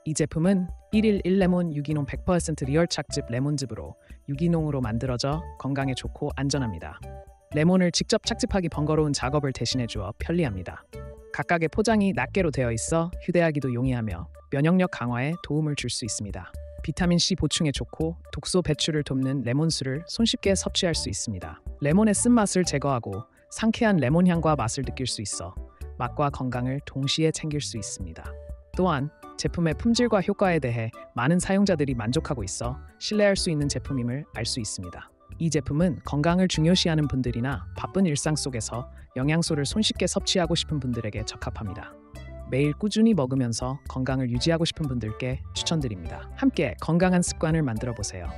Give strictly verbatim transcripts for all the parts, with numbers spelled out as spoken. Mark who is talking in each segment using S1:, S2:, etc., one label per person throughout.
S1: 이 제품은 일일 일 레몬 유기농 백 퍼센트 리얼 착즙 레몬즙으로 유기농으로 만들어져 건강에 좋고 안전합니다. 레몬을 직접 착즙하기 번거로운 작업을 대신해 주어 편리합니다. 각각의 포장이 낱개로 되어 있어 휴대하기도 용이하며 면역력 강화에 도움을 줄 수 있습니다. 비타민C 보충에 좋고 독소 배출을 돕는 레몬수를 손쉽게 섭취할 수 있습니다. 레몬의 쓴맛을 제거하고 상쾌한 레몬향과 맛을 느낄 수 있어 맛과 건강을 동시에 챙길 수 있습니다. 또한 제품의 품질과 효과에 대해 많은 사용자들이 만족하고 있어 신뢰할 수 있는 제품임을 알 수 있습니다. 이 제품은 건강을 중요시하는 분들이나 바쁜 일상 속에서 영양소를 손쉽게 섭취하고 싶은 분들에게 적합합니다. 매일 꾸준히 먹으면서 건강을 유지하고 싶은 분들께 추천드립니다. 함께 건강한 습관을 만들어 보세요.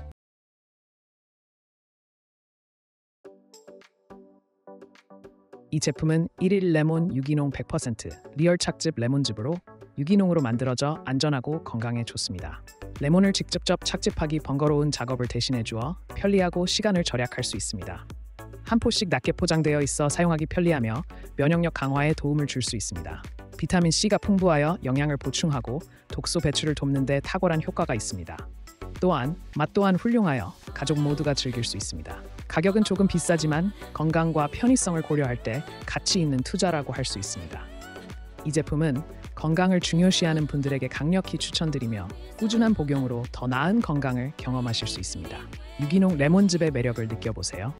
S1: 이 제품은 일일 레몬 유기농 백 퍼센트 리얼 착즙 레몬즙으로 유기농으로 만들어져 안전하고 건강에 좋습니다. 레몬을 직접 착즙하기 번거로운 작업을 대신해 주어 편리하고 시간을 절약할 수 있습니다. 한 포씩 낱개 포장되어 있어 사용하기 편리하며 면역력 강화에 도움을 줄 수 있습니다. 비타민C가 풍부하여 영양을 보충하고 독소 배출을 돕는 데 탁월한 효과가 있습니다. 또한 맛 또한 훌륭하여 가족 모두가 즐길 수 있습니다. 가격은 조금 비싸지만 건강과 편의성을 고려할 때 가치 있는 투자라고 할 수 있습니다. 이 제품은 건강을 중요시하는 분들에게 강력히 추천드리며 꾸준한 복용으로 더 나은 건강을 경험하실 수 있습니다. 유기농 레몬즙의 매력을 느껴보세요.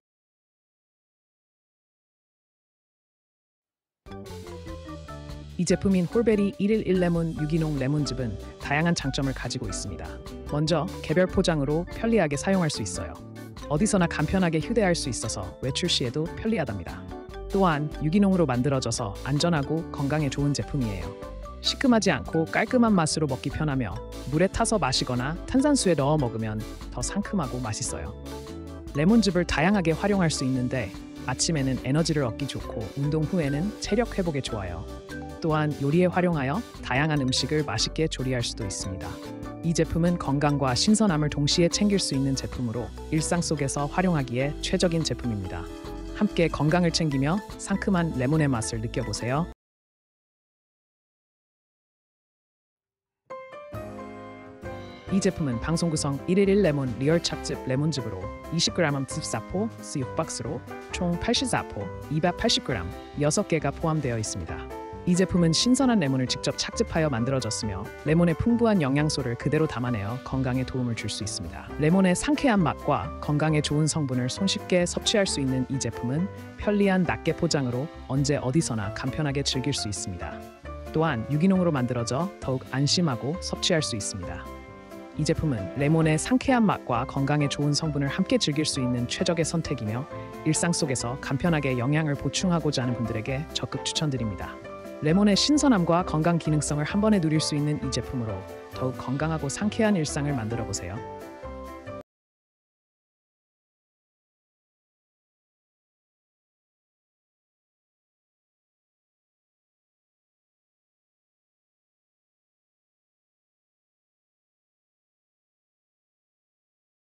S1: 이 제품인 홀베리 일일 일 레몬 유기농 레몬즙은 다양한 장점을 가지고 있습니다. 먼저 개별 포장으로 편리하게 사용할 수 있어요. 어디서나 간편하게 휴대할 수 있어서 외출 시에도 편리하답니다. 또한 유기농으로 만들어져서 안전하고 건강에 좋은 제품이에요. 시큼하지 않고 깔끔한 맛으로 먹기 편하며 물에 타서 마시거나 탄산수에 넣어 먹으면 더 상큼하고 맛있어요. 레몬즙을 다양하게 활용할 수 있는데 아침에는 에너지를 얻기 좋고 운동 후에는 체력 회복에 좋아요. 또한 요리에 활용하여 다양한 음식을 맛있게 조리할 수도 있습니다. 이 제품은 건강과 신선함을 동시에 챙길 수 있는 제품으로 일상 속에서 활용하기에 최적인 제품입니다. 함께 건강을 챙기며 상큼한 레몬의 맛을 느껴보세요. 이 제품은 방송 구성 일일 일 레몬 리얼 착즙 레몬즙으로 이십 그램 십사 포, 육 박스로 총 팔십사 포, 이백팔십 그램 여섯 개가 포함되어 있습니다. 이 제품은 신선한 레몬을 직접 착즙하여 만들어졌으며 레몬의 풍부한 영양소를 그대로 담아내어 건강에 도움을 줄 수 있습니다. 레몬의 상쾌한 맛과 건강에 좋은 성분을 손쉽게 섭취할 수 있는 이 제품은 편리한 낱개 포장으로 언제 어디서나 간편하게 즐길 수 있습니다. 또한 유기농으로 만들어져 더욱 안심하고 섭취할 수 있습니다. 이 제품은 레몬의 상쾌한 맛과 건강에 좋은 성분을 함께 즐길 수 있는 최적의 선택이며 일상 속에서 간편하게 영양을 보충하고자 하는 분들에게 적극 추천드립니다. 레몬의 신선함과 건강 기능성을 한 번에 누릴 수 있는 이 제품으로 더욱 건강하고 상쾌한 일상을 만들어 보세요.